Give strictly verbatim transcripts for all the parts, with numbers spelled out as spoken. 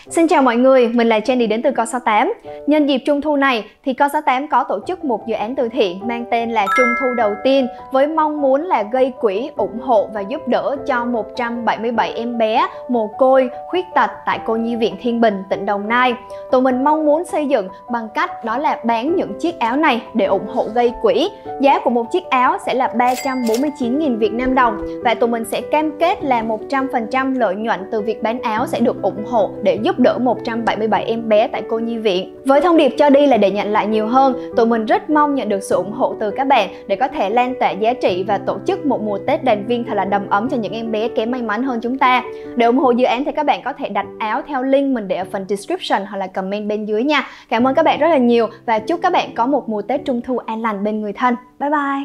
Xin chào mọi người, mình là Jenny đến từ Co sáu tám. Nhân dịp Trung thu này thì Co sáu tám có tổ chức một dự án từ thiện mang tên là Trung thu đầu tiên, với mong muốn là gây quỹ ủng hộ và giúp đỡ cho một trăm bảy mươi bảy em bé mồ côi, khuyết tật tại Cô Nhi viện Thiên Bình, tỉnh Đồng Nai. Tụi mình mong muốn xây dựng bằng cách đó là bán những chiếc áo này để ủng hộ gây quỹ. Giá của một chiếc áo sẽ là ba trăm bốn mươi chín nghìn Việt Nam đồng và tụi mình sẽ cam kết là một trăm phần trăm lợi nhuận từ việc bán áo sẽ được ủng hộ để giúp đỡ một trăm bảy mươi bảy em bé tại Cô Nhi viện. Với thông điệp cho đi là để nhận lại nhiều hơn, tụi mình rất mong nhận được sự ủng hộ từ các bạn để có thể lan tỏa giá trị và tổ chức một mùa Tết đoàn viên thật là đầm ấm cho những em bé kém may mắn hơn chúng ta. Để ủng hộ dự án thì các bạn có thể đặt áo theo link mình để ở phần description hoặc là comment bên dưới nha. Cảm ơn các bạn rất là nhiều và chúc các bạn có một mùa Tết Trung thu an lành bên người thân. Bye bye!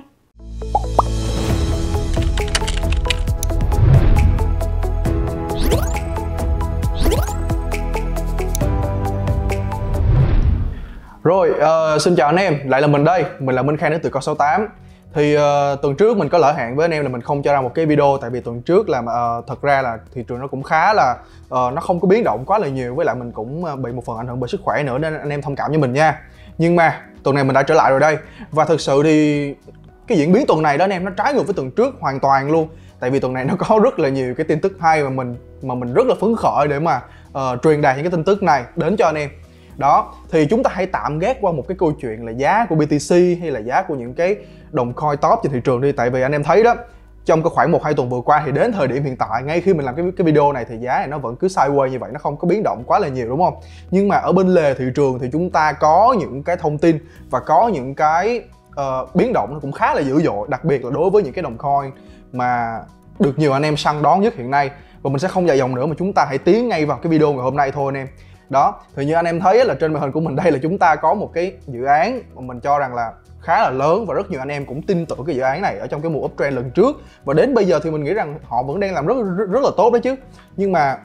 Rồi, uh, xin chào anh em, lại là mình đây, mình là Minh Khang đến từ Co sáu tám. Thì uh, tuần trước mình có lỡ hẹn với anh em là mình không cho ra một cái video. Tại vì tuần trước là uh, thật ra là thị trường nó cũng khá là uh, nó không có biến động quá là nhiều. Với lại mình cũng uh, bị một phần ảnh hưởng bởi sức khỏe nữa, nên anh em thông cảm với mình nha. Nhưng mà tuần này mình đã trở lại rồi đây. Và thực sự thì cái diễn biến tuần này đó anh em, nó trái ngược với tuần trước hoàn toàn luôn. Tại vì tuần này nó có rất là nhiều cái tin tức hay mà mình mà mình rất là phấn khởi để mà uh, truyền đạt những cái tin tức này đến cho anh em. Đó, thì chúng ta hãy tạm gác qua một cái câu chuyện là giá của bê tê xê hay là giá của những cái đồng coin top trên thị trường đi. Tại vì anh em thấy đó, trong cái khoảng một hai tuần vừa qua thì đến thời điểm hiện tại, ngay khi mình làm cái, cái video này thì giá này nó vẫn cứ sideways như vậy, nó không có biến động quá là nhiều, đúng không? Nhưng mà ở bên lề thị trường thì chúng ta có những cái thông tin và có những cái uh, biến động nó cũng khá là dữ dội. Đặc biệt là đối với những cái đồng coin mà được nhiều anh em săn đón nhất hiện nay. Và mình sẽ không dài dòng nữa mà chúng ta hãy tiến ngay vào cái video ngày hôm nay thôi anh em. Đó, thì như anh em thấy là trên màn hình của mình đây là chúng ta có một cái dự án mà mình cho rằng là khá là lớn và rất nhiều anh em cũng tin tưởng cái dự án này ở trong cái mùa uptrend lần trước. Và đến bây giờ thì mình nghĩ rằng họ vẫn đang làm rất rất, rất là tốt đấy chứ. Nhưng mà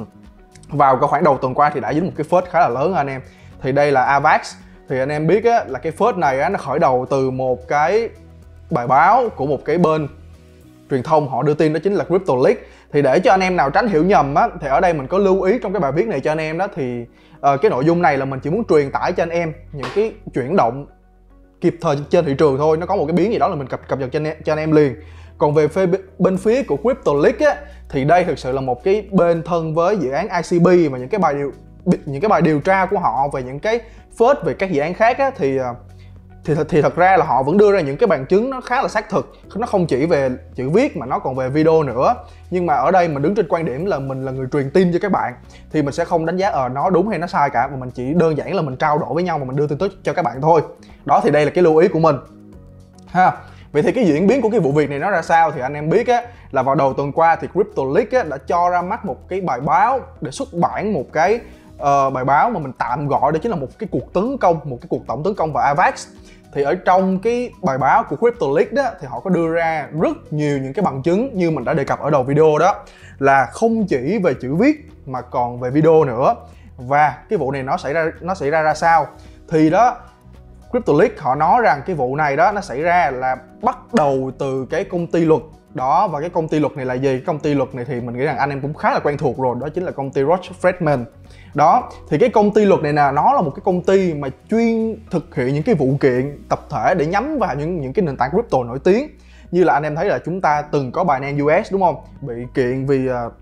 vào cái khoảng đầu tuần qua thì đã dính một cái phốt khá là lớn anh em. Thì đây là Avax. Thì anh em biết á, là cái phốt này á, nó khởi đầu từ một cái bài báo của một cái bên truyền thông họ đưa tin, đó chính là Crypto Leaks. Thì để cho anh em nào tránh hiểu nhầm á, thì ở đây mình có lưu ý trong cái bài viết này cho anh em đó. Thì uh, cái nội dung này là mình chỉ muốn truyền tải cho anh em những cái chuyển động kịp thời trên thị trường thôi. Nó có một cái biến gì đó là mình cập cập nhật cho anh em, cho anh em liền. Còn về phía bên phía của Crypto Leaks á, thì đây thực sự là một cái bên thân với dự án i xê bê và những cái bài điều những cái bài điều tra của họ về những cái phốt về các dự án khác á, thì uh, Thì, thì thật ra là họ vẫn đưa ra những cái bằng chứng nó khá là xác thực. Nó không chỉ về chữ viết mà nó còn về video nữa. Nhưng mà ở đây mình đứng trên quan điểm là mình là người truyền tin cho các bạn, thì mình sẽ không đánh giá ở uh, nó đúng hay nó sai cả, mà mình chỉ đơn giản là mình trao đổi với nhau và mình đưa tin tức cho các bạn thôi. Đó, thì đây là cái lưu ý của mình ha. Vậy thì cái diễn biến của cái vụ việc này nó ra sao thì anh em biết á, là vào đầu tuần qua thì Crypto Leaks á, đã cho ra mắt một cái bài báo để xuất bản một cái uh, bài báo mà mình tạm gọi đó chính là một cái cuộc tấn công, một cái cuộc tổng tấn công vào Avax. Thì ở trong cái bài báo của Crypto Leaks đó thì họ có đưa ra rất nhiều những cái bằng chứng như mình đã đề cập ở đầu video đó, là không chỉ về chữ viết mà còn về video nữa. Và cái vụ này nó xảy ra nó xảy ra ra sao thì đó, Crypto Leaks họ nói rằng cái vụ này đó nó xảy ra là bắt đầu từ cái công ty luật đó. Và cái công ty luật này là gì? Cái công ty luật này thì mình nghĩ rằng anh em cũng khá là quen thuộc rồi, đó chính là công ty Roche Friedman. Đó, thì cái công ty luật này nè, nó là một cái công ty mà chuyên thực hiện những cái vụ kiện tập thể để nhắm vào những những cái nền tảng crypto nổi tiếng. Như là anh em thấy là chúng ta từng có Binance u ét đúng không? Bị kiện vì uh,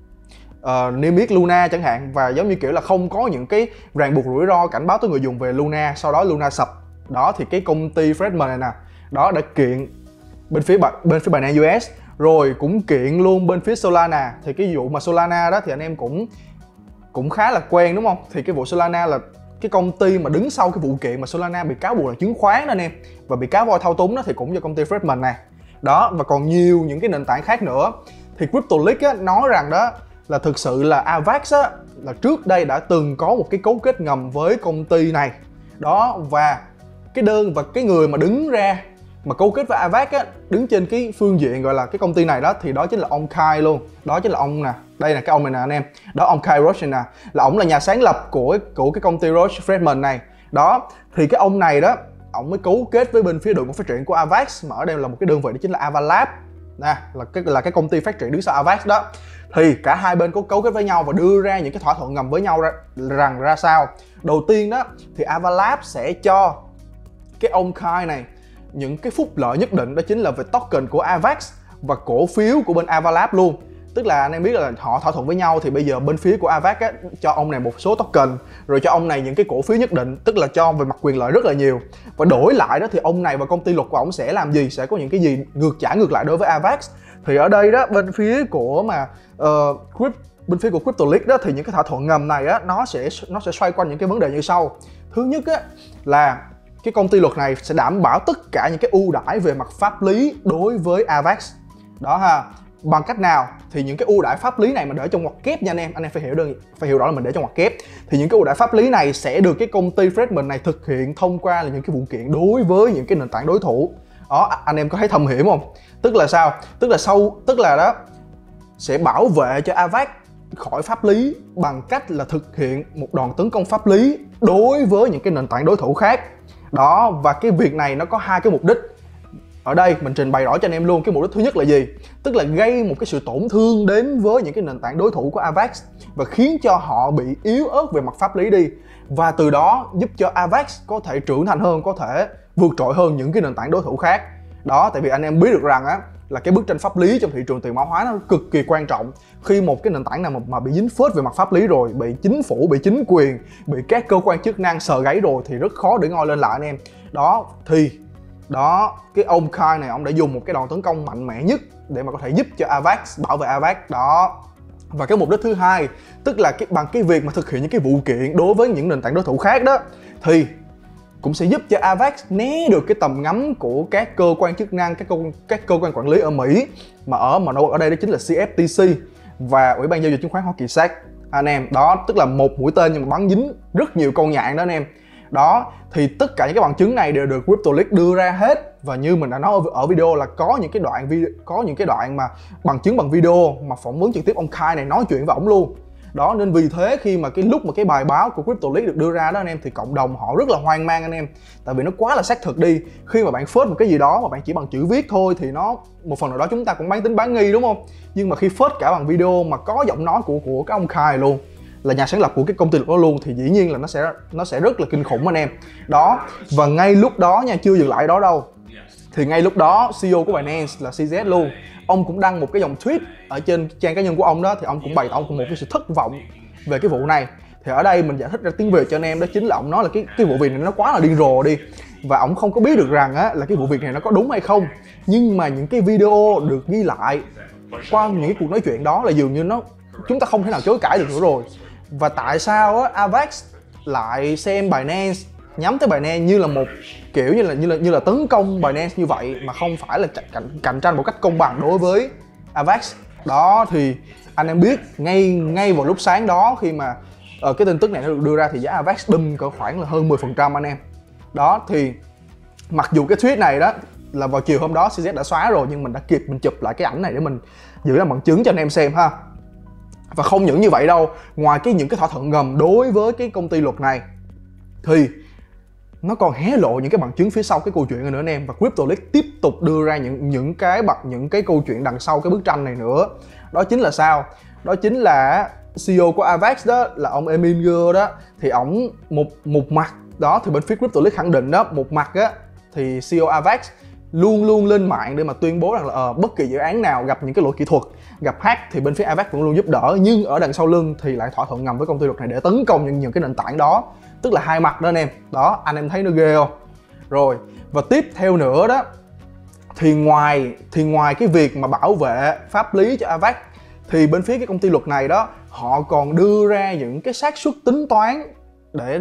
uh, niêm yết Luna chẳng hạn, và giống như kiểu là không có những cái ràng buộc rủi ro cảnh báo tới người dùng về Luna, sau đó Luna sập. Đó, thì cái công ty Friedman này nè, đó đã kiện bên phía bên phía Binance u ét, rồi cũng kiện luôn bên phía Solana. Thì cái vụ mà Solana đó thì anh em cũng cũng khá là quen đúng không? Thì cái vụ Solana là cái công ty mà đứng sau cái vụ kiện mà Solana bị cáo buộc là chứng khoán đó anh em, và bị cáo voi thao túng đó thì cũng do công ty Friedman này. Đó, và còn nhiều những cái nền tảng khác nữa. Thì Crypto Leaks á, nói rằng đó là thực sự là Avax á, là trước đây đã từng có một cái cấu kết ngầm với công ty này. Đó, và cái đơn và cái người mà đứng ra mà cấu kết với Avax á, đứng trên cái phương diện gọi là cái công ty này đó, thì đó chính là ông Kyle luôn. Đó chính là ông nè, đây là cái ông này nè anh em. Đó, ông Kyle Roche nè, là ông là nhà sáng lập của của cái công ty Roche Friedman này. Đó, thì cái ông này đó, ông mới cấu kết với bên phía đội ngũ phát triển của Avax, mà ở đây là một cái đơn vị đó chính là Avalab. nè, là cái là cái công ty phát triển đứng sau Avax đó. Thì cả hai bên có cấu kết với nhau và đưa ra những cái thỏa thuận ngầm với nhau ra, rằng ra sao. Đầu tiên đó thì Avalab sẽ cho cái ông Kai này những cái phúc lợi nhất định, đó chính là về token của Avax và cổ phiếu của bên Avalab luôn. Tức là anh em biết là họ thỏa thuận với nhau, thì bây giờ bên phía của Avax á, cho ông này một số token, rồi cho ông này những cái cổ phiếu nhất định, tức là cho về mặt quyền lợi rất là nhiều. Và đổi lại đó thì ông này và công ty luật của ông sẽ làm gì, sẽ có những cái gì ngược trả ngược lại đối với Avax. Thì ở đây đó bên phía của mà uh, bên phía của Cryptoleaks đó thì những cái thỏa thuận ngầm này á, nó sẽ nó sẽ xoay quanh những cái vấn đề như sau. Thứ nhất á là cái công ty luật này sẽ đảm bảo tất cả những cái ưu đãi về mặt pháp lý đối với Avax đó ha. Bằng cách nào? Thì những cái ưu đãi pháp lý này mà để trong ngoặc kép nha anh em, anh em phải hiểu đơn phải hiểu rõ là mình để trong ngoặc kép. Thì những cái ưu đãi pháp lý này sẽ được cái công ty Fredman này thực hiện thông qua là những cái vụ kiện đối với những cái nền tảng đối thủ. Đó, anh em có thấy thâm hiểm không? Tức là sao? Tức là sau tức là đó sẽ bảo vệ cho Avax khỏi pháp lý bằng cách là thực hiện một đòn tấn công pháp lý đối với những cái nền tảng đối thủ khác. Đó, và cái việc này nó có hai cái mục đích. Ở đây mình trình bày rõ cho anh em luôn. Cái mục đích thứ nhất là gì? Tức là gây một cái sự tổn thương đến với những cái nền tảng đối thủ của Avax và khiến cho họ bị yếu ớt về mặt pháp lý đi, và từ đó giúp cho Avax có thể trưởng thành hơn, có thể vượt trội hơn những cái nền tảng đối thủ khác. Đó, tại vì anh em biết được rằng á là cái bức tranh pháp lý trong thị trường tiền mã hóa nó cực kỳ quan trọng. Khi một cái nền tảng nào mà, mà bị dính phết về mặt pháp lý rồi, bị chính phủ, bị chính quyền, bị các cơ quan chức năng sờ gáy rồi thì rất khó để ngoi lên lại anh em. Đó, thì đó cái ông Kai này ông đã dùng một cái đòn tấn công mạnh mẽ nhất để mà có thể giúp cho Avax, bảo vệ Avax đó. Và cái mục đích thứ hai, tức là cái, bằng cái việc mà thực hiện những cái vụ kiện đối với những nền tảng đối thủ khác đó, thì cũng sẽ giúp cho Avax né được cái tầm ngắm của các cơ quan chức năng, các cơ, các cơ quan quản lý ở Mỹ, mà ở mà ở đây đó chính là C F T C và Ủy ban giao dịch chứng khoán Hoa Kỳ S E C anh em. Đó, tức là một mũi tên nhưng mà bắn dính rất nhiều con nhạn đó anh em. Đó, thì tất cả những cái bằng chứng này đều được Cryptoleaks đưa ra hết, và như mình đã nói ở video là có những cái đoạn video, có những cái đoạn mà bằng chứng bằng video mà phỏng vấn trực tiếp ông Kai này nói chuyện với ổng luôn. Đó, nên vì thế khi mà cái lúc mà cái bài báo của Cryptoleaks được đưa ra đó anh em, thì cộng đồng họ rất là hoang mang anh em, tại vì nó quá là xác thực đi. Khi mà bạn phớt một cái gì đó mà bạn chỉ bằng chữ viết thôi thì nó một phần nào đó chúng ta cũng bán tính bán nghi, đúng không? Nhưng mà khi phớt cả bằng video mà có giọng nói của của cái ông Kai luôn, là nhà sáng lập của cái công ty đó luôn, thì dĩ nhiên là nó sẽ nó sẽ rất là kinh khủng anh em. Đó, và ngay lúc đó nha, chưa dừng lại đó đâu, thì ngay lúc đó xê e ô của Binance là xê zét luôn, ông cũng đăng một cái dòng tweet ở trên trang cá nhân của ông đó, thì ông cũng bày tỏ một cái sự thất vọng về cái vụ này. Thì ở đây mình giải thích ra tiếng Việt cho anh em, đó chính là ông nói là cái cái vụ việc này nó quá là điên rồ đi, và ông không có biết được rằng á là cái vụ việc này nó có đúng hay không. Nhưng mà những cái video được ghi lại qua những cái cuộc nói chuyện đó là dường như nó chúng ta không thể nào chối cãi được nữa rồi. Và tại sao á Avax lại xem Binance, nhắm tới Binance như là một kiểu như là như là như là tấn công Binance như vậy, mà không phải là cạnh, cạnh tranh một cách công bằng đối với Avax. Đó, thì anh em biết ngay ngay vào lúc sáng đó, khi mà uh, cái tin tức này nó được đưa ra thì giá Avax đâm cỡ khoảng là hơn mười phần trăm anh em. Đó, thì mặc dù cái tweet này đó là vào chiều hôm đó xê zét đã xóa rồi, nhưng mình đã kịp mình chụp lại cái ảnh này để mình giữ làm bằng chứng cho anh em xem ha. Và không những như vậy đâu, ngoài cái những cái thỏa thuận ngầm đối với cái công ty luật này thì nó còn hé lộ những cái bằng chứng phía sau cái câu chuyện này nữa anh em. Và Cryptoleaks tiếp tục đưa ra những những cái bật những cái câu chuyện đằng sau cái bức tranh này nữa. Đó chính là sao? Đó chính là xê e ô của Avax đó là ông Emin Gur đó, thì ổng một một mặt đó thì bên phía Cryptoleaks khẳng định đó, một mặt á thì xê e ô Avax luôn luôn lên mạng để mà tuyên bố rằng là ờ, bất kỳ dự án nào gặp những cái lỗi kỹ thuật, gặp hack thì bên phía Avax vẫn luôn giúp đỡ, nhưng ở đằng sau lưng thì lại thỏa thuận ngầm với công ty luật này để tấn công những, những cái nền tảng đó. Tức là hai mặt đó anh em. Đó, anh em thấy nó ghê không? Rồi, và tiếp theo nữa đó thì ngoài thì ngoài cái việc mà bảo vệ pháp lý cho Avax, thì bên phía cái công ty luật này đó họ còn đưa ra những cái xác suất tính toán để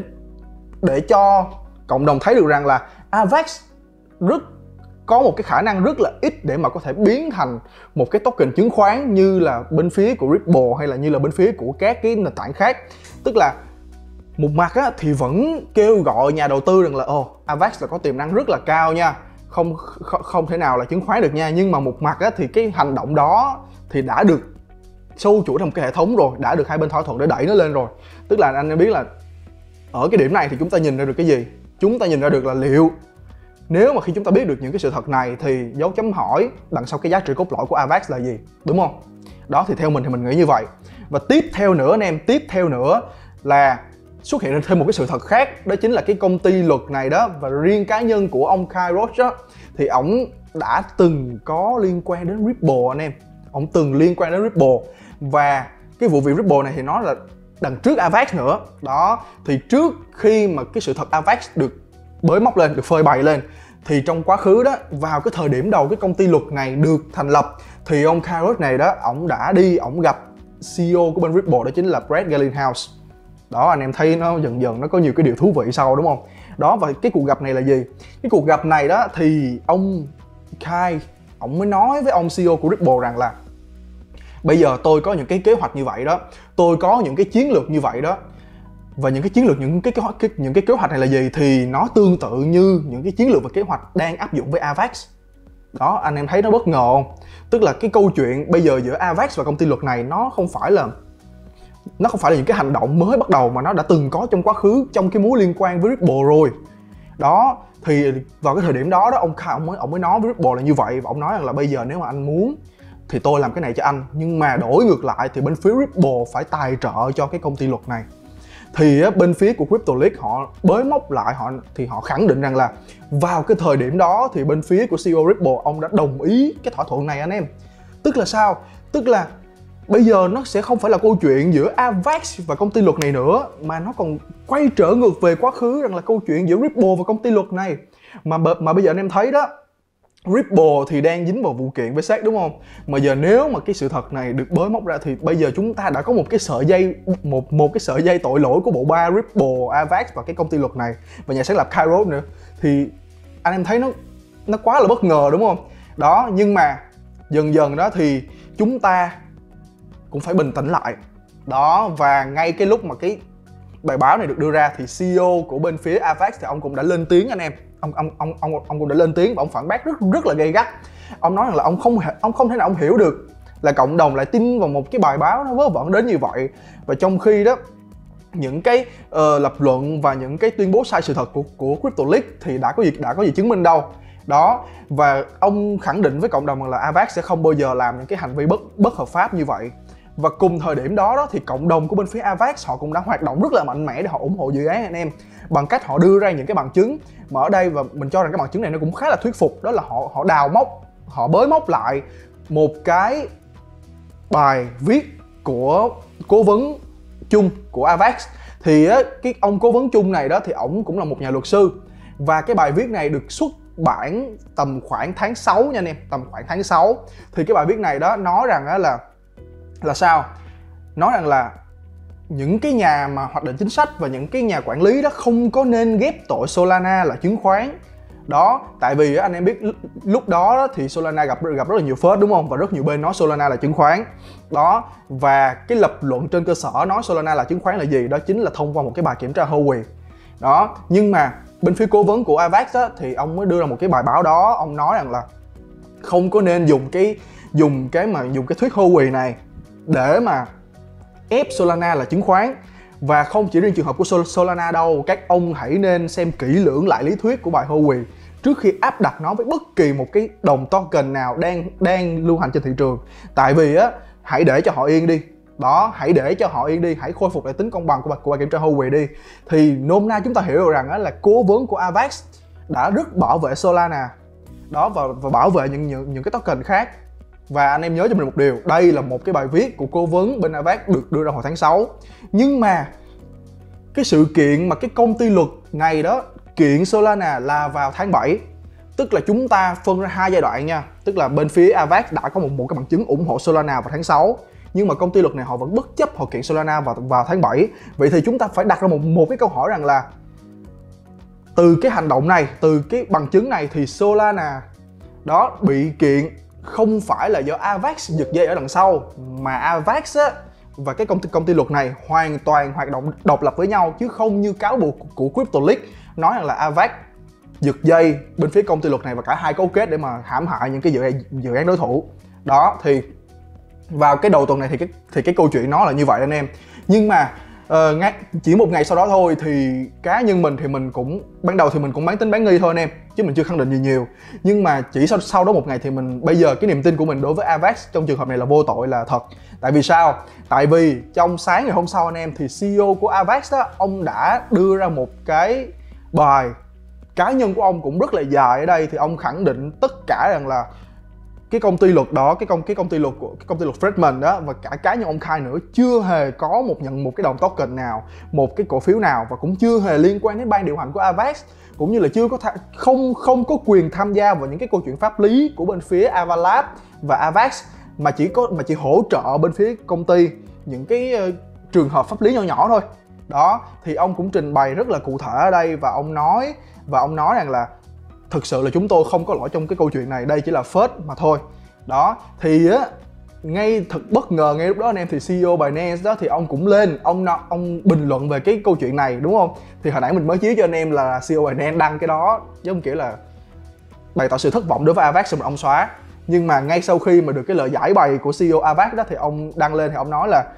để cho cộng đồng thấy được rằng là Avax rất có một cái khả năng rất là ít để mà có thể biến thành một cái token chứng khoán như là bên phía của Ripple hay là như là bên phía của các cái nền tảng khác. Tức là một mặt á, thì vẫn kêu gọi nhà đầu tư rằng là ồ, oh, Avax là có tiềm năng rất là cao nha, không không, không thể nào là chứng khoán được nha. Nhưng mà một mặt á, thì cái hành động đó thì đã được sâu chuỗi trong cái hệ thống rồi, đã được hai bên thỏa thuận để đẩy nó lên rồi. Tức là anh em biết là ở cái điểm này thì chúng ta nhìn ra được cái gì? Chúng ta nhìn ra được là liệu nếu mà khi chúng ta biết được những cái sự thật này thì dấu chấm hỏi đằng sau cái giá trị cốt lõi của Avax là gì, đúng không? Đó, thì theo mình thì mình nghĩ như vậy. Và tiếp theo nữa anh em, tiếp theo nữa là xuất hiện thêm một cái sự thật khác, đó chính là cái công ty luật này đó, và riêng cá nhân của ông Kyle Roach đó, thì ổng đã từng có liên quan đến Ripple anh em. Ổng từng liên quan đến Ripple, và cái vụ việc Ripple này thì nó là đằng trước Avax nữa. Đó, thì trước khi mà cái sự thật Avax được bới móc lên, được phơi bày lên, thì trong quá khứ đó, vào cái thời điểm đầu cái công ty luật này được thành lập, thì ông Kyle Roach này đó, ổng đã đi, ổng gặp xê e ô của bên Ripple, đó chính là Brad Garlinghouse. Đó, anh em thấy nó dần dần nó có nhiều cái điều thú vị sau, đúng không? Đó, và cái cuộc gặp này là gì? Cái cuộc gặp này đó thì ông Kyle, ổng mới nói với ông xê e ô của Ripple rằng là bây giờ tôi có những cái kế hoạch như vậy đó, tôi có những cái chiến lược như vậy đó, và những cái chiến lược, những cái kế hoạch, những cái kế hoạch này là gì thì nó tương tự như những cái chiến lược và kế hoạch đang áp dụng với Avax. Đó, anh em thấy nó bất ngờ không? Tức là cái câu chuyện bây giờ giữa Avax và công ty luật này nó không phải là nó không phải là những cái hành động mới bắt đầu, mà nó đã từng có trong quá khứ, trong cái mối liên quan với Ripple rồi. Đó, thì vào cái thời điểm đó đó, ông Kyle ông mới ông mới nói với Ripple là như vậy, và ông nói rằng là bây giờ nếu mà anh muốn thì tôi làm cái này cho anh, nhưng mà đổi ngược lại thì bên phía Ripple phải tài trợ cho cái công ty luật này. Thì bên phía của Cryptoleaks họ bới móc lại, họ thì họ khẳng định rằng là vào cái thời điểm đó thì bên phía của xê e ô Ripple ông đã đồng ý cái thỏa thuận này anh em. Tức là sao? Tức là bây giờ nó sẽ không phải là câu chuyện giữa Avax và công ty luật này nữa, mà nó còn quay trở ngược về quá khứ, rằng là câu chuyện giữa Ripple và công ty luật này. Mà mà bây giờ anh em thấy đó, Ripple thì đang dính vào vụ kiện với ét e xê, đúng không? Mà giờ nếu mà cái sự thật này được bới móc ra thì bây giờ chúng ta đã có một cái sợi dây một một cái sợi dây tội lỗi của bộ ba Ripple, Avax và cái công ty luật này, và nhà sáng lập Kyle Roach nữa. Thì anh em thấy nó nó quá là bất ngờ, đúng không? Đó, nhưng mà dần dần đó thì chúng ta cũng phải bình tĩnh lại. Đó, và ngay cái lúc mà cái bài báo này được đưa ra thì xê e ô của bên phía Avax thì ông cũng đã lên tiếng anh em. Ông ông ông ông ông cũng đã lên tiếng và ông phản bác rất rất là gay gắt. Ông nói rằng là ông không ông không thể nào ông hiểu được là cộng đồng lại tin vào một cái bài báo nó vớ vẩn đến như vậy. Và trong khi đó những cái uh, lập luận và những cái tuyên bố sai sự thật của của Cryptoleaks thì đã có gì đã có gì chứng minh đâu. Đó, và ông khẳng định với cộng đồng rằng là Avax sẽ không bao giờ làm những cái hành vi bất bất hợp pháp như vậy. Và cùng thời điểm đó, đó thì cộng đồng của bên phía Avax họ cũng đã hoạt động rất là mạnh mẽ để họ ủng hộ dự án anh em, bằng cách họ đưa ra những cái bằng chứng mà ở đây, và mình cho rằng cái bằng chứng này nó cũng khá là thuyết phục. Đó là họ họ đào móc, họ bới móc lại một cái bài viết của cố vấn chung của Avax. Thì cái ông cố vấn chung này đó thì ổng cũng là một nhà luật sư, và cái bài viết này được xuất bản tầm khoảng tháng sáu nha anh em, tầm khoảng tháng sáu. Thì cái bài viết này đó nói rằng đó là là sao? Nói rằng là những cái nhà mà hoạch định chính sách và những cái nhà quản lý đó không có nên ghép tội Solana là chứng khoán. Đó, tại vì anh em biết lúc đó thì Solana gặp gặp rất là nhiều phốt, đúng không? Và rất nhiều bên nói Solana là chứng khoán. Đó, và cái lập luận trên cơ sở nói Solana là chứng khoán là gì? Đó chính là thông qua một cái bài kiểm tra Howey. Đó, nhưng mà bên phía cố vấn của Avax á, thì ông mới đưa ra một cái bài báo đó, ông nói rằng là không có nên dùng cái dùng cái mà dùng cái thuyết Howey này để mà ép Solana là chứng khoán. Và không chỉ riêng trường hợp của Sol Solana đâu, các ông hãy nên xem kỹ lưỡng lại lý thuyết của bài Howey trước khi áp đặt nó với bất kỳ một cái đồng token nào đang đang lưu hành trên thị trường. Tại vì á, hãy để cho họ yên đi. Đó, hãy để cho họ yên đi, hãy khôi phục lại tính công bằng của bài, của bài kiểm tra Howey đi. Thì nôm na chúng ta hiểu được rằng á, là cố vấn của Avax đã rất bảo vệ Solana. Đó, và, và bảo vệ những, những những cái token khác. Và anh em nhớ cho mình một điều, đây là một cái bài viết của cố vấn bên Avax được đưa ra hồi tháng sáu. Nhưng mà cái sự kiện mà cái công ty luật này đó kiện Solana là vào tháng bảy. Tức là chúng ta phân ra hai giai đoạn nha. Tức là bên phía Avax đã có một, một cái bằng chứng ủng hộ Solana vào tháng sáu, nhưng mà công ty luật này họ vẫn bất chấp, họ kiện Solana vào, vào tháng bảy. Vậy thì chúng ta phải đặt ra một, một cái câu hỏi rằng là từ cái hành động này, từ cái bằng chứng này thì Solana đó bị kiện không phải là do Avax giật dây ở đằng sau, mà Avax á, và cái công ty công ty luật này hoàn toàn hoạt động độc lập với nhau, chứ không như cáo buộc của Cryptoleaks nói rằng là Avax giật dây bên phía công ty luật này và cả hai cấu kết để mà hãm hại những cái dự án, dự án đối thủ. Đó, thì vào cái đầu tuần này thì cái thì cái câu chuyện nó là như vậy anh em. Nhưng mà ờ, ngay, chỉ một ngày sau đó thôi thì cá nhân mình thì mình cũng ban đầu thì mình cũng bán tính bán nghi thôi anh em, chứ mình chưa khẳng định gì nhiều. Nhưng mà chỉ sau sau đó một ngày thì mình bây giờ cái niềm tin của mình đối với Avax trong trường hợp này là vô tội là thật. Tại vì sao? Tại vì trong sáng ngày hôm sau anh em thì xê e ô của Avax đó, ông đã đưa ra một cái bài cá nhân của ông cũng rất là dài ở đây, thì ông khẳng định tất cả rằng là cái công ty luật đó, cái công cái công ty luật của cái công ty luật Fredman đó và cả cá nhân ông Khai nữa chưa hề có một nhận một cái đồng token nào, một cái cổ phiếu nào, và cũng chưa hề liên quan đến ban điều hành của Avax, cũng như là chưa có không không có quyền tham gia vào những cái câu chuyện pháp lý của bên phía Avalab và Avax, mà chỉ có mà chỉ hỗ trợ bên phía công ty những cái uh, trường hợp pháp lý nhỏ nhỏ thôi. Đó thì ông cũng trình bày rất là cụ thể ở đây, và ông nói và ông nói rằng là thực sự là chúng tôi không có lỗi trong cái câu chuyện này, đây chỉ là first mà thôi. Đó thì á, ngay thật bất ngờ ngay lúc đó anh em, thì xê e ô Binance đó thì ông cũng lên ông ông bình luận về cái câu chuyện này, đúng không? Thì hồi nãy mình mới chiếu cho anh em là xê e ô Binance đăng cái đó giống kiểu là bày tỏ sự thất vọng đối với Avax, xong rồi ông xóa. Nhưng mà ngay sau khi mà được cái lời giải bày của xê e ô Avax đó thì ông đăng lên thì ông nói là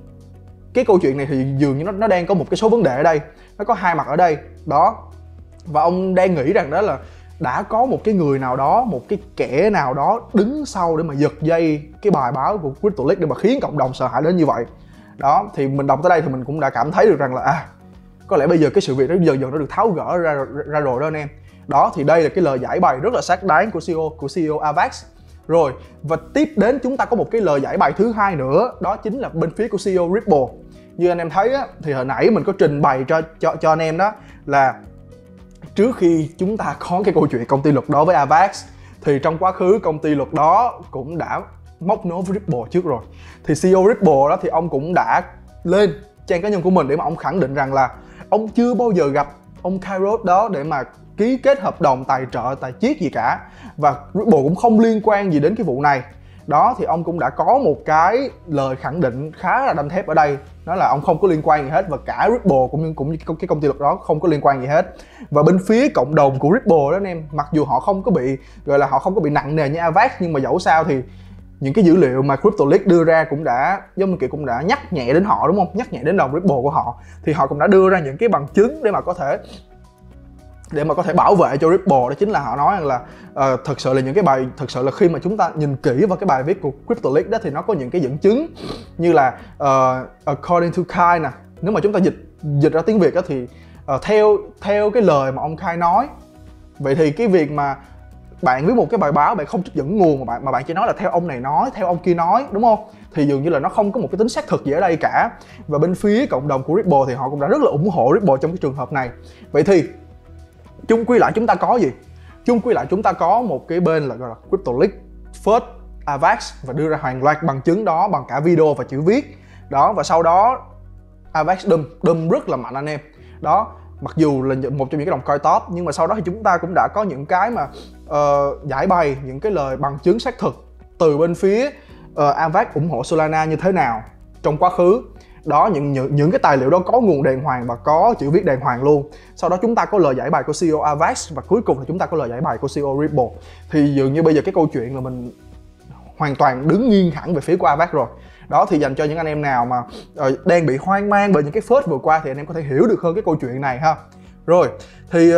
cái câu chuyện này thì dường như nó, nó đang có một cái số vấn đề ở đây, nó có hai mặt ở đây đó. Và ông đang nghĩ rằng đó là đã có một cái người nào đó, một cái kẻ nào đó đứng sau để mà giật dây cái bài báo của Crypto Leaks để mà khiến cộng đồng sợ hãi đến như vậy. Đó thì mình đọc tới đây thì mình cũng đã cảm thấy được rằng là à, có lẽ bây giờ cái sự việc đó dần dần nó được tháo gỡ ra, ra rồi đó anh em. Đó thì đây là cái lời giải bày rất là xác đáng của xê e ô của xê e ô Avax. Rồi, và tiếp đến chúng ta có một cái lời giải bày thứ hai nữa, đó chính là bên phía của xê e ô Ripple. Như anh em thấy á, thì hồi nãy mình có trình bày cho cho cho anh em đó là trước khi chúng ta có cái câu chuyện công ty luật đó với Avax thì trong quá khứ công ty luật đó cũng đã móc nối với Ripple trước rồi. Thì xê e ô Ripple đó thì ông cũng đã lên trang cá nhân của mình để mà ông khẳng định rằng là ông chưa bao giờ gặp ông Kairos đó để mà ký kết hợp đồng tài trợ, tài chiết gì cả, và Ripple cũng không liên quan gì đến cái vụ này. Đó thì ông cũng đã có một cái lời khẳng định khá là đanh thép ở đây, đó là ông không có liên quan gì hết, và cả Ripple cũng như cũng như cái công ty luật đó không có liên quan gì hết. Và bên phía cộng đồng của Ripple đó anh em, mặc dù họ không có bị gọi là họ không có bị nặng nề như Avax, nhưng mà dẫu sao thì những cái dữ liệu mà Crypto Leaks đưa ra cũng đã giống như kiểu cũng đã nhắc nhẹ đến họ, đúng không? Nhắc nhẹ đến đồng Ripple của họ, thì họ cũng đã đưa ra những cái bằng chứng để mà có thể để mà có thể bảo vệ cho Ripple. Đó chính là họ nói rằng là uh, thật sự là những cái bài thật sự là khi mà chúng ta nhìn kỹ vào cái bài viết của Crypto Leaks đó thì nó có những cái dẫn chứng như là uh, according to Kai nè, nếu mà chúng ta dịch dịch ra tiếng Việt đó thì uh, theo theo cái lời mà ông Kai nói. Vậy thì cái việc mà bạn viết một cái bài báo, bạn không trích dẫn nguồn mà bạn mà bạn chỉ nói là theo ông này nói, theo ông kia nói, đúng không? Thì dường như là nó không có một cái tính xác thực gì ở đây cả. Và bên phía cộng đồng của Ripple thì họ cũng đã rất là ủng hộ Ripple trong cái trường hợp này. Vậy thì chung quy lại chúng ta có gì? Chung quy lại chúng ta có một cái bên là gọi là Crypto Leaks, First, Avax, và đưa ra hàng loạt bằng chứng đó bằng cả video và chữ viết. Đó, và sau đó Avax đâm đâm rất là mạnh anh em. Đó, mặc dù là một trong những cái đồng coin top, nhưng mà sau đó thì chúng ta cũng đã có những cái mà uh, giải bày những cái lời bằng chứng xác thực từ bên phía uh, Avax ủng hộ Solana như thế nào trong quá khứ. Đó, những, những những cái tài liệu đó có nguồn đàng hoàng và có chữ viết đàng hoàng luôn. Sau đó chúng ta có lời giải bài của xê e ô Avax, và cuối cùng thì chúng ta có lời giải bài của xê e ô Ripple. Thì dường như bây giờ cái câu chuyện là mình hoàn toàn đứng nghiêng hẳn về phía của Avax rồi. Đó thì dành cho những anh em nào mà uh, đang bị hoang mang bởi những cái phớt vừa qua thì anh em có thể hiểu được hơn cái câu chuyện này ha. Rồi thì uh,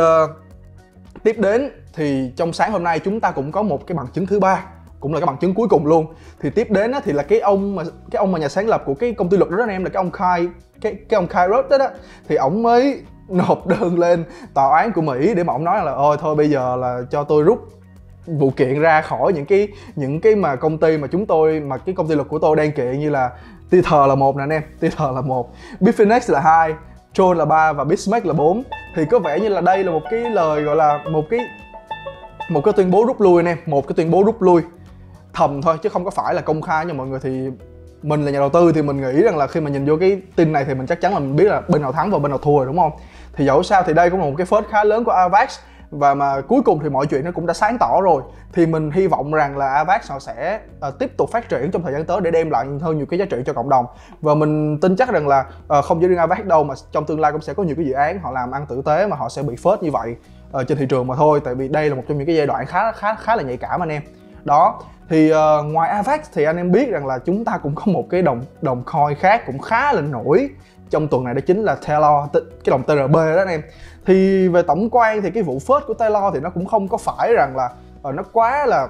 tiếp đến thì trong sáng hôm nay chúng ta cũng có một cái bằng chứng thứ ba, cũng là cái bằng chứng cuối cùng luôn. Thì tiếp đến á, thì là cái ông mà cái ông mà nhà sáng lập của cái công ty luật đó anh em, là cái ông Kai cái cái ông Kairos đó, đó thì ổng mới nộp đơn lên tòa án của Mỹ để mà ổng nói là ôi thôi bây giờ là cho tôi rút vụ kiện ra khỏi những cái những cái mà công ty mà chúng tôi mà cái công ty luật của tôi đang kiện, như là Tether là một nè anh em, Tether là một, Bitfinex là hai, Tron là ba và Bismack là bốn. Thì có vẻ như là đây là một cái lời gọi là một cái một cái tuyên bố rút lui anh em, một cái tuyên bố rút lui thầm thôi chứ không có phải là công khai nha mọi người. Thì mình là nhà đầu tư thì mình nghĩ rằng là khi mà nhìn vô cái tin này thì mình chắc chắn là mình biết là bên nào thắng và bên nào thua rồi, đúng không? Thì dẫu sao thì đây cũng là một cái phớt khá lớn của Avax, và mà cuối cùng thì mọi chuyện nó cũng đã sáng tỏ rồi. Thì mình hy vọng rằng là Avax họ sẽ uh, tiếp tục phát triển trong thời gian tới để đem lại hơn nhiều cái giá trị cho cộng đồng. Và mình tin chắc rằng là uh, không chỉ riêng Avax đâu, mà trong tương lai cũng sẽ có nhiều cái dự án họ làm ăn tử tế mà họ sẽ bị phớt như vậy uh, trên thị trường mà thôi. Tại vì đây là một trong những cái giai đoạn khá khá khá là nhạy cảm anh em. Đó thì uh, ngoài Avax thì anh em biết rằng là chúng ta cũng có một cái đồng đồng coin khác cũng khá là nổi trong tuần này đó chính là Taylor, cái đồng tê rờ bê đó anh em. Thì về tổng quan thì cái vụ phốt của Taylor thì nó cũng không có phải rằng là uh, nó quá là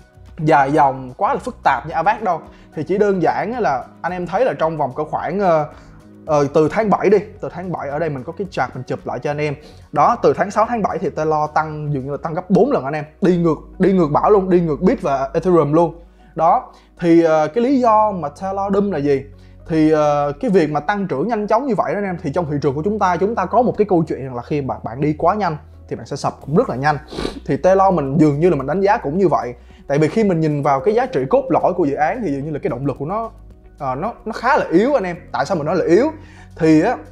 dài dòng, quá là phức tạp như Avax đâu. Thì chỉ đơn giản là anh em thấy là trong vòng có khoảng uh, uh, từ tháng bảy đi, từ tháng bảy ở đây mình có cái chart mình chụp lại cho anh em. Đó, từ tháng sáu tháng bảy thì Taylor tăng dường như là tăng gấp bốn lần anh em, đi ngược đi ngược bão luôn, đi ngược Bit và Ethereum luôn. Đó, thì uh, cái lý do mà Taylor đâm là gì? Thì uh, cái việc mà tăng trưởng nhanh chóng như vậy đó anh em, thì trong thị trường của chúng ta chúng ta có một cái câu chuyện rằng là khi mà bạn đi quá nhanh thì bạn sẽ sập cũng rất là nhanh. Thì Taylor mình dường như là mình đánh giá cũng như vậy. Tại vì khi mình nhìn vào cái giá trị cốt lõi của dự án thì dường như là cái động lực của nó uh, nó nó khá là yếu anh em. Tại sao mình nói là yếu? Thì á,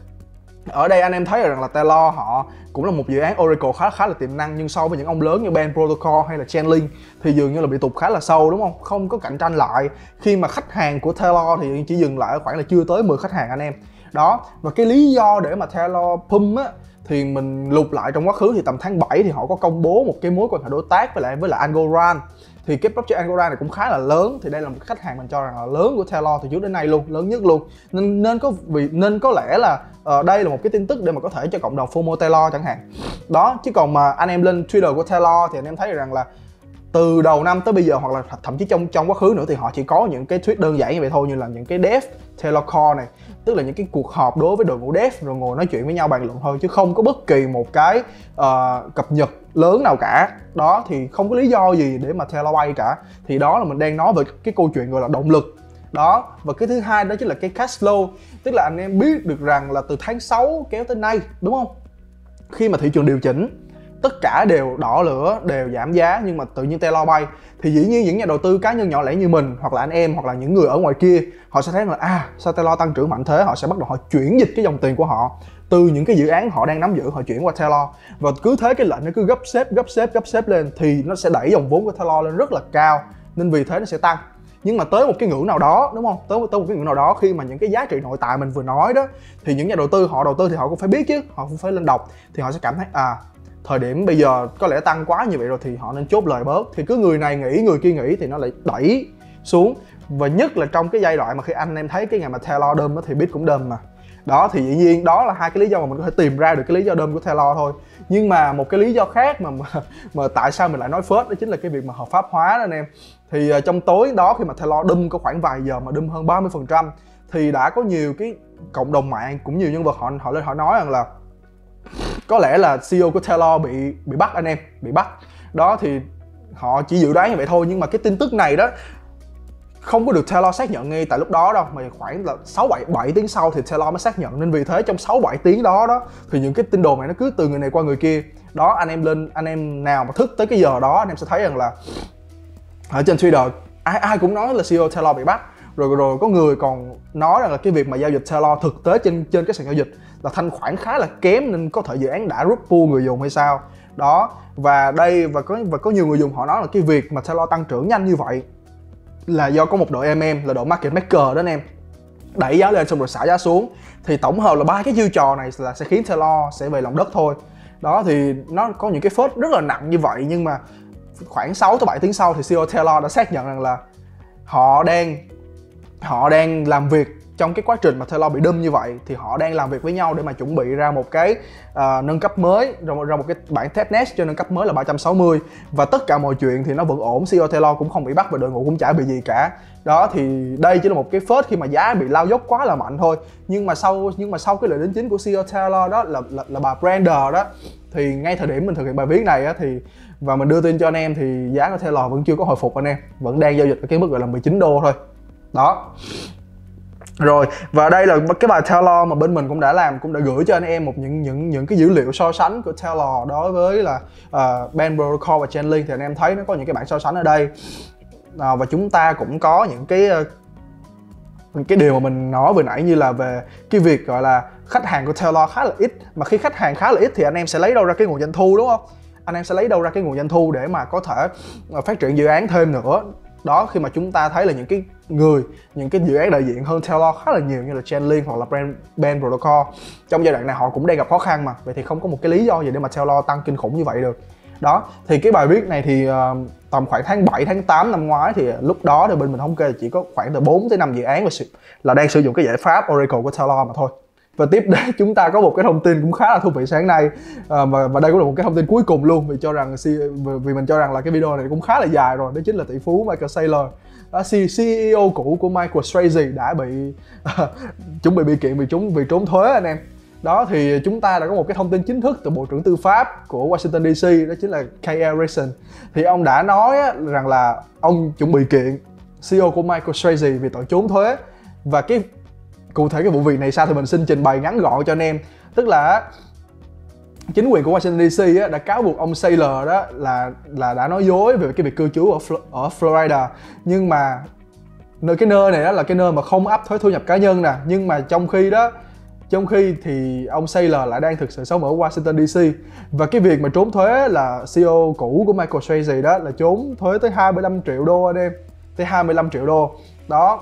ở đây anh em thấy rằng là Taylor họ cũng là một dự án Oracle khá khá là tiềm năng, nhưng so với những ông lớn như Ben Protocol hay là Chainlink thì dường như là bị tụt khá là sâu, đúng không? Không có cạnh tranh lại. Khi mà khách hàng của Taylor thì chỉ dừng lại ở khoảng là chưa tới mười khách hàng anh em. Đó, và cái lý do để mà Taylor pump á thì mình lục lại trong quá khứ thì tầm tháng bảy thì họ có công bố một cái mối quan hệ đối tác với lại với lại Algorand. Thì cái blockchain Algorand này cũng khá là lớn, thì đây là một khách hàng mình cho rằng là lớn của Taylor từ trước đến nay luôn, lớn nhất luôn. Nên nên có vì nên có lẽ là uh, đây là một cái tin tức để mà có thể cho cộng đồng FOMO Taylor chẳng hạn. Đó, chứ còn mà anh em lên Twitter của Taylor thì anh em thấy rằng là từ đầu năm tới bây giờ, hoặc là thậm chí trong trong quá khứ nữa, thì họ chỉ có những cái tweet đơn giản như vậy thôi, như là những cái dev Taylor Call này, tức là những cái cuộc họp đối với đội ngũ dev rồi ngồi nói chuyện với nhau bàn luận thôi, chứ không có bất kỳ một cái uh, cập nhật lớn nào cả. Đó, thì không có lý do gì để mà Taylor bay cả. Thì đó là mình đang nói về cái câu chuyện gọi là động lực. Đó, và cái thứ hai đó chính là cái cash flow, tức là anh em biết được rằng là từ tháng sáu kéo tới nay, đúng không? Khi mà thị trường điều chỉnh, tất cả đều đỏ lửa, đều giảm giá, nhưng mà tự nhiên Taylor bay, thì dĩ nhiên những nhà đầu tư cá nhân nhỏ lẻ như mình, hoặc là anh em, hoặc là những người ở ngoài kia, họ sẽ thấy là à, sao Taylor tăng trưởng mạnh thế, họ sẽ bắt đầu họ chuyển dịch cái dòng tiền của họ từ những cái dự án họ đang nắm giữ, họ chuyển qua Taylor, và cứ thế cái lệnh nó cứ gấp xếp gấp xếp gấp xếp lên, thì nó sẽ đẩy dòng vốn của Taylor lên rất là cao, nên vì thế nó sẽ tăng. Nhưng mà tới một cái ngưỡng nào đó, đúng không, tới, tới một cái ngưỡng nào đó, khi mà những cái giá trị nội tại mình vừa nói đó, thì những nhà đầu tư họ đầu tư thì họ cũng phải biết chứ, họ cũng phải lên đọc, thì họ sẽ cảm thấy à, thời điểm bây giờ có lẽ tăng quá như vậy rồi thì họ nên chốt lời bớt. Thì cứ người này nghĩ người kia nghĩ thì nó lại đẩy xuống. Và nhất là trong cái giai đoạn mà khi anh em thấy cái ngày mà Taylor đơm thì Bit cũng đơm mà. Đó, thì dĩ nhiên đó là hai cái lý do mà mình có thể tìm ra được cái lý do đơm của Taylor thôi. Nhưng mà một cái lý do khác mà mà, mà tại sao mình lại nói phớt, đó chính là cái việc mà hợp pháp hóa đó anh em. Thì uh, trong tối đó khi mà Taylor đơm có khoảng vài giờ mà đơm hơn ba mươi phần trăm, thì đã có nhiều cái cộng đồng mạng cũng nhiều nhân vật họ họ lên họ nói rằng là có lẽ là xê e ô của Taylor bị bị bắt anh em, bị bắt. Đó, thì họ chỉ dự đoán như vậy thôi, nhưng mà cái tin tức này đó không có được Taylor xác nhận ngay tại lúc đó đâu, mà khoảng là sáu bảy bảy tiếng sau thì Taylor mới xác nhận. Nên vì thế trong sáu bảy tiếng đó đó thì những cái tin đồn này nó cứ từ người này qua người kia. Đó, anh em lên anh em nào mà thức tới cái giờ đó, anh em sẽ thấy rằng là ở trên Twitter ai ai cũng nói là xê e ô Taylor bị bắt. Rồi rồi có người còn nói rằng là cái việc mà giao dịch Taylor thực tế trên trên cái sàn giao dịch là thanh khoản khá là kém, nên có thể dự án đã rút pool người dùng hay sao. Đó, và đây và có và có nhiều người dùng họ nói là cái việc mà Taylor tăng trưởng nhanh như vậy là do có một đội em em là đội market maker đó anh em, đẩy giá lên xong rồi xả giá xuống. Thì tổng hợp là ba cái chiêu trò này là sẽ khiến Taylor sẽ về lòng đất thôi. Đó, thì nó có những cái phốt rất là nặng như vậy, nhưng mà khoảng sáu tới bảy tiếng sau thì xê e ô Taylor đã xác nhận rằng là họ đang họ đang làm việc trong cái quá trình mà Taylor bị đâm như vậy, thì họ đang làm việc với nhau để mà chuẩn bị ra một cái uh, nâng cấp mới, ra một, ra một cái bản testnet cho nâng cấp mới là ba trăm sáu mươi, và tất cả mọi chuyện thì nó vẫn ổn, xê e ô Taylor cũng không bị bắt và đội ngũ cũng chả bị gì cả. Đó, thì đây chỉ là một cái phớt khi mà giá bị lao dốc quá là mạnh thôi. Nhưng mà sau nhưng mà sau cái lời đính chính của xê e ô Taylor đó là, là là bà Brander đó, thì ngay thời điểm mình thực hiện bài viết này á, thì và mình đưa tin cho anh em thì giá của Taylor vẫn chưa có hồi phục anh em, vẫn đang giao dịch ở cái mức gọi là mười chín đô thôi. Đó. Rồi, và đây là cái bài Taylor mà bên mình cũng đã làm, cũng đã gửi cho anh em một những những những cái dữ liệu so sánh của Taylor đối với là uh, Ben Protocol và Chainlink, thì anh em thấy nó có những cái bảng so sánh ở đây. Uh, và chúng ta cũng có những cái uh, cái điều mà mình nói vừa nãy, như là về cái việc gọi là khách hàng của Taylor khá là ít, mà khi khách hàng khá là ít thì anh em sẽ lấy đâu ra cái nguồn doanh thu, đúng không? Anh em sẽ lấy đâu ra cái nguồn doanh thu để mà có thể uh, phát triển dự án thêm nữa. Đó, khi mà chúng ta thấy là những cái người, những cái dự án đại diện hơn Taylor khá là nhiều như là Chainlink hoặc là Ben, Ben Protocol, trong giai đoạn này họ cũng đang gặp khó khăn mà, vậy thì không có một cái lý do gì để mà Taylor tăng kinh khủng như vậy được. Đó, thì cái bài viết này thì uh, tầm khoảng tháng bảy, tháng tám năm ngoái thì lúc đó thì bên mình thống kê chỉ có khoảng từ bốn tới năm dự án là đang sử dụng cái giải pháp Oracle của Taylor mà thôi. Và tiếp đến chúng ta có một cái thông tin cũng khá là thú vị sáng nay, à, và, và đây cũng là một cái thông tin cuối cùng luôn, vì cho rằng vì mình cho rằng là cái video này cũng khá là dài rồi. Đó chính là tỷ phú Michael Saylor, đó, xê e ô cũ của MicroStrategy đã bị chuẩn bị bị kiện vì trốn vì trốn thuế anh em. Đó thì chúng ta đã có một cái thông tin chính thức từ Bộ trưởng Tư pháp của Washington đê xê, đó chính là K L Raisen. Thì ông đã nói rằng là ông chuẩn bị kiện xê e ô của MicroStrategy vì tội trốn thuế. Và cái cụ thể cái vụ việc này sao thì mình xin trình bày ngắn gọn cho anh em. Tức là chính quyền của Washington đê xê đã cáo buộc ông Saylor đó là là đã nói dối về cái việc cư trú ở Fl- ở Florida. Nhưng mà nơi cái nơi này đó là cái nơi mà không áp thuế thu nhập cá nhân nè, nhưng mà trong khi đó trong khi thì ông Saylor lại đang thực sự sống ở Washington đê xê. Và cái việc mà trốn thuế là xê e ô cũ của MicroStrategy đó là trốn thuế tới hai mươi lăm triệu đô anh em, tới hai mươi lăm triệu đô đó.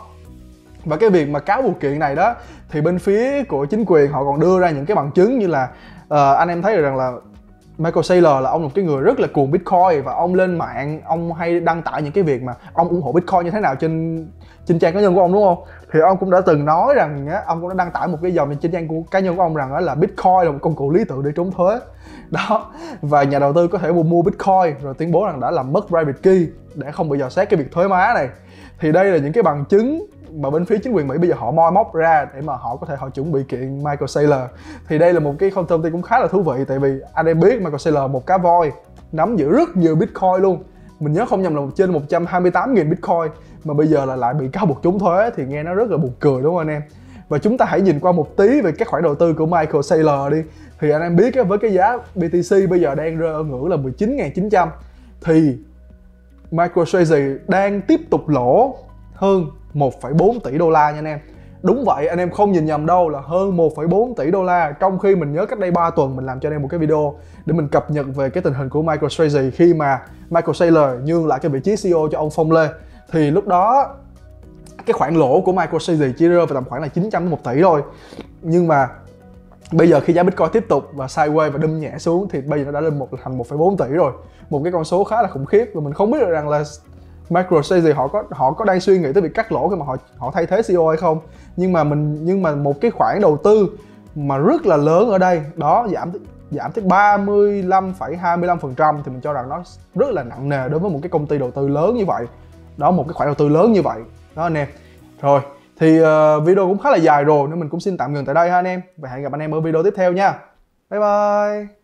Và cái việc mà cáo buộc kiện này đó thì bên phía của chính quyền họ còn đưa ra những cái bằng chứng như là uh, anh em thấy được rằng là Michael Saylor là ông là một cái người rất là cuồng Bitcoin, và ông lên mạng ông hay đăng tải những cái việc mà ông ủng hộ Bitcoin như thế nào trên trên trang cá nhân của ông, đúng không? Thì ông cũng đã từng nói rằng á, ông cũng đã đăng tải một cái dòng trên trang của cá nhân của ông rằng á, là Bitcoin là một công cụ lý tưởng để trốn thuế đó, và nhà đầu tư có thể mua Bitcoin rồi tuyên bố rằng đã làm mất private key để không bị dò xét cái việc thuế má này. Thì đây là những cái bằng chứng mà bên phía chính quyền Mỹ bây giờ họ moi móc ra để mà họ có thể họ chuẩn bị kiện Michael Saylor. Thì đây là một cái thông tin cũng khá là thú vị, tại vì anh em biết Michael Saylor một cá voi nắm giữ rất nhiều Bitcoin luôn. Mình nhớ không nhầm là trên một trăm hai mươi tám nghìn Bitcoin, mà bây giờ là lại bị cáo buộc trốn thuế thì nghe nó rất là buồn cười, đúng không anh em? Và chúng ta hãy nhìn qua một tí về các khoản đầu tư của Michael Saylor đi. Thì anh em biết á, với cái giá bê tê xê bây giờ đang rơi ở ngưỡng là mười chín nghìn chín trăm, thì MicroStrategy đang tiếp tục lỗ hơn một phẩy bốn tỷ đô la nha anh em. Đúng vậy, anh em không nhìn nhầm đâu, là hơn một phẩy bốn tỷ đô la. Trong khi mình nhớ cách đây ba tuần mình làm cho anh em một cái video để mình cập nhật về cái tình hình của MicroStrategy khi mà Michael Saylor nhường lại cái vị trí xê e ô cho ông Phong Lê. Thì lúc đó cái khoản lỗ của MicroStrategy chỉ rơi vào tầm khoảng là chín trăm đến một tỷ thôi. Nhưng mà bây giờ khi giá Bitcoin tiếp tục và sideways và đâm nhẹ xuống thì bây giờ nó đã lên một thành một phẩy bốn tỷ rồi. Một cái con số khá là khủng khiếp, và mình không biết được rằng là MicroStrategy họ có họ có đang suy nghĩ tới việc cắt lỗ khi mà họ họ thay thế xê e ô hay không. Nhưng mà mình nhưng mà một cái khoản đầu tư mà rất là lớn ở đây đó, giảm giảm tới ba mươi lăm phẩy hai mươi lăm phần trăm thì mình cho rằng nó rất là nặng nề đối với một cái công ty đầu tư lớn như vậy. Đó, một cái khoản đầu tư lớn như vậy. Đó anh em. Rồi, thì uh, video cũng khá là dài rồi nên mình cũng xin tạm ngừng tại đây ha anh em. Và hẹn gặp anh em ở video tiếp theo nha. Bye bye.